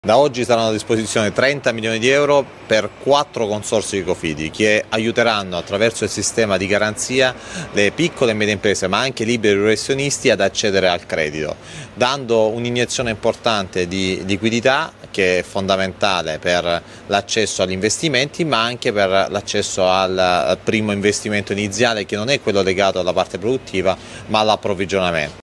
Da oggi saranno a disposizione 30 milioni di euro per 4 consorzi di Cofidi che aiuteranno attraverso il sistema di garanzia le piccole e medie imprese ma anche i liberi professionisti ad accedere al credito, dando un'iniezione importante di liquidità che è fondamentale per l'accesso agli investimenti ma anche per l'accesso al primo investimento iniziale che non è quello legato alla parte produttiva ma all'approvvigionamento.